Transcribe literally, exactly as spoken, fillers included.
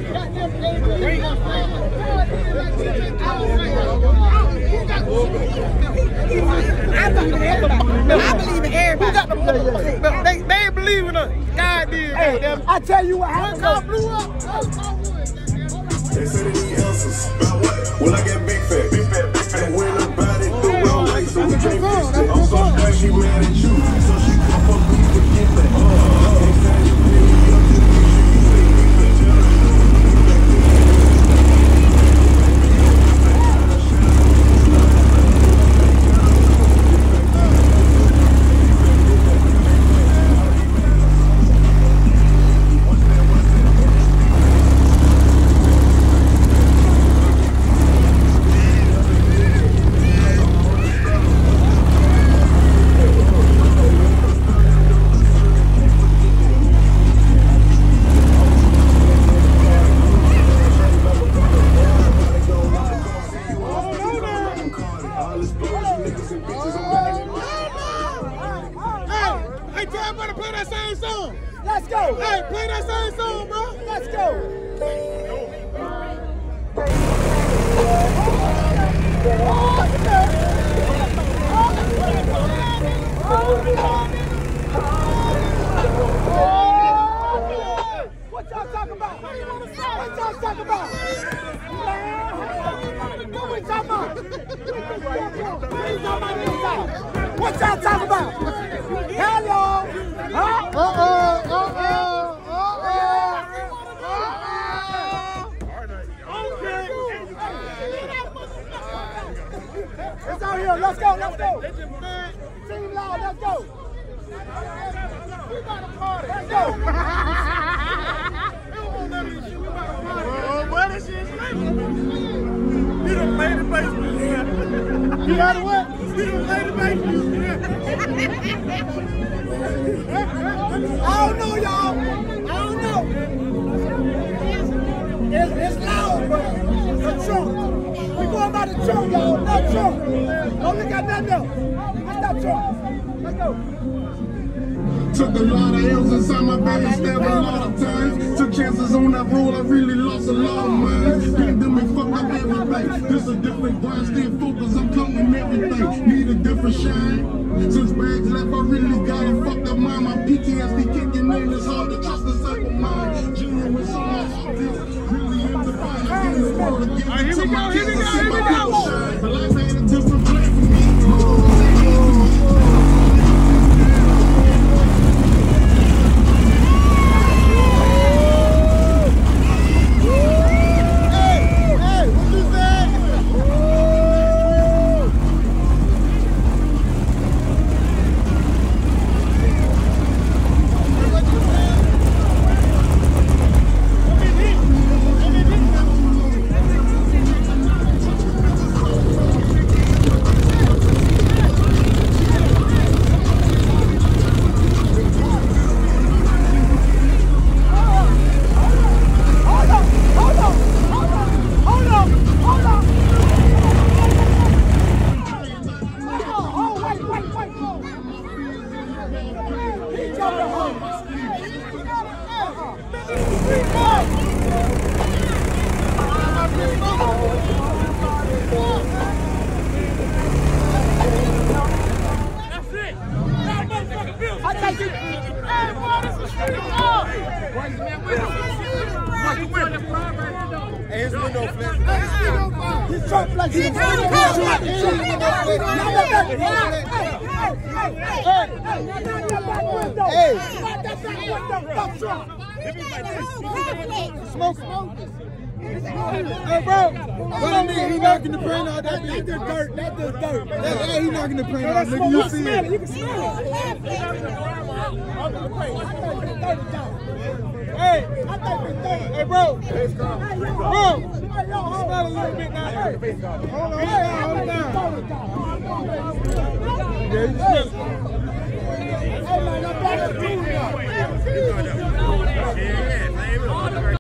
I believe in everybody. Who got the motherfucker? They, they ain't believe in us. God did. Hey, I tell you what happened. One car blew up. They said they need answers. About what? Well, I get big fat. Big fat, big fat. And when about it the wrong way, so we can't fix that. I'm so glad she mad at you. So she come up with you to get that. Oh, ain't saying you really up to the Let's go. Hey, play that same song, bro. Let's go. What y'all talking about? What y'all talking about? What we talking about? What y'all talking about? Hello. Huh? Uh-oh. Uh-oh. It's out here. Let's go. Let's go. Team law. Let's go. We got a party. Let's go. Oh, boy, this shit is late. You done made the basement. Yeah. You got what? You done made the basement. Yeah. I don't know, y'all. I don't know. It's, it's loud, but it's a trunk. We going by the trunk, y'all. Not trunk. Don't look at that now. It's not trunk. Let's go. Took a lot of L's inside my bag, stabbed a lot of times. Took chances on that road, I really lost a lot of mine. Pandemic fucked up everything. This a different grind, stay focused, I'm counting everything. Need a different shine. Since bags left, I really got a fucked up mind. My P T S D kicking in, it's hard to trust the cycle mind. Genuine so my heart feels really in the fire. In the world to give it to my kids to see my people shine. But life ain't a different play for me. Hey, his window flat. His truck flat. His truck Smoke, smoke. Hey, bro. What nigga, he knocking the paint out. That's just dirt. That's just dirt. Hey, he knocking the paint out. Nigga, you see it. You can smell it. Hey, I think it's thirty. Hey, bro. Bro. Smell a little bit now. Hold on, hold on, hold on. Yeah, you smell it. Hey, man, I'm back to